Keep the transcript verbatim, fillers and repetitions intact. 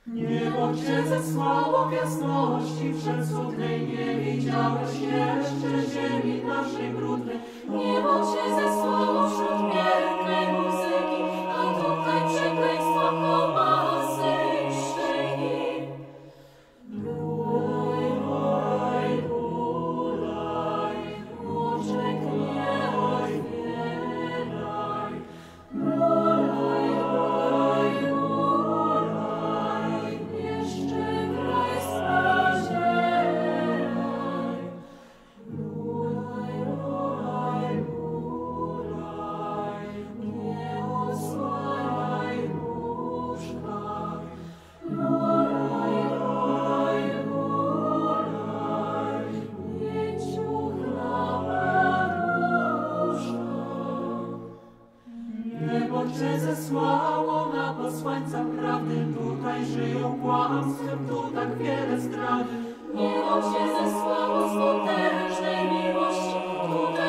Niebo cię zesłało w jasności przecudnej, nie widziałeś jeszcze ziemi naszej brudnej. Niebo cię zesłało wśród pięknej muzyki, a tutaj przekleństwa komasy szyni. Bulaj, bulaj, bulaj, oczek nie otwieraj. Bulaj, bulaj, bulaj, jeszcze graj spazieraj. Bulaj, bulaj, bulaj, nie osłaniaj łóżka. Bulaj, bulaj, bulaj, nie ciuchla paduszka. Niebo cię zesłało na posłańca prawdy, tutaj żyją kłamstwem, tu tak wiele zdrady. Niebo cię zesłało z potężnej miłości, tutaj